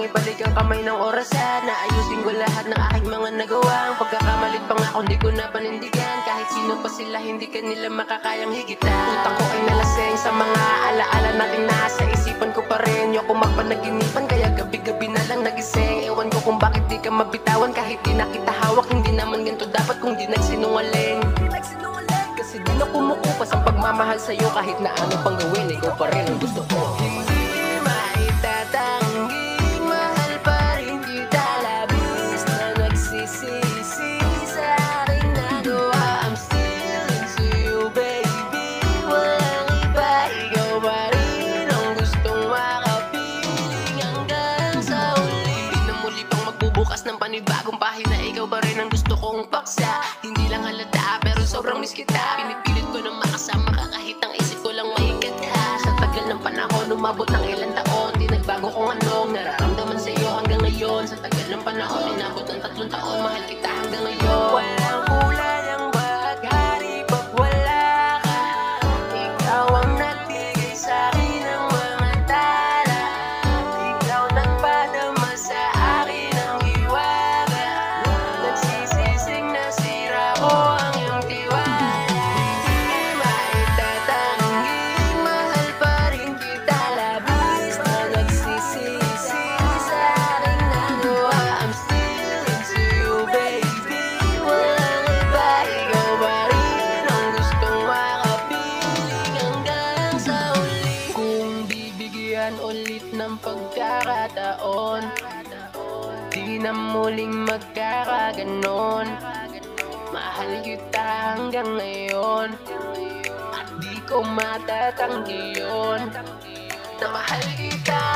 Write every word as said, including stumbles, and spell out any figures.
lang ibalik ang kamay ng orasan na ayusin ko lahat ng aking mga nagawang pagkakamalit pa nga kung di ko na panindigan. Kahit sino pa sila hindi kanila makakayang higitan. Utak ko ay nalaseng sa mga alaala nating nasa isipan ko pa rin. Yoko magpanaginipan kaya gabi-gabi na lang nagising. Ewan ko kung bakit di ka mabitawan kahit di na kita hawak. Hindi naman ganito dapat kung di nagsinungaling. Kasi di na kumukupas ang pagmamahal sa'yo. Kahit na ano pang gawin, ikaw pa rin ang gusto ko. Hindi maitatanggi, mahal pa rin kita. Labis na nagsisisi sa aking nagawa. I'm still into you, baby. Walang iba, ikaw pa rin ang gustong makapiling hanggang sa huli. Di na muli pang magbubukas ng panibagong pahina. Ikaw pa rin ang gusto kong paksa. Hindi lang halata pero sobrang miss kita. Pinipilit ko na makasama ka kahit ang isip ko lang maikat ka. Sa tagal ng panahon, umabot ng ilang taon. Di nagbago kung anong nararamdaman sa'yo hanggang ngayon. Sa tagal ng panahon, inabot ng tatlong taon. Mahal kita hanggang ngayon. Walang kulay ang baghari pag wala ka. Ikaw ang nagbigay sa'kin ng mga tala. Ikaw nagpadama sa akin ng hiwaga. Nagsisising nasira ko ang iyong tiwala. Hindi maitatanggi, mahal pa rin kita. Labis na nagsisisi sa aking nagawa. I'm still into you, baby. Walang iba, ikaw pa rin ang gustong makapiling hanggang sa huli. Kung bibigyan ulit ng pagkakataon, di na muling magkakaganon. Mahal kita hanggang ngayon at di ko matatanggi yun na mahal kita.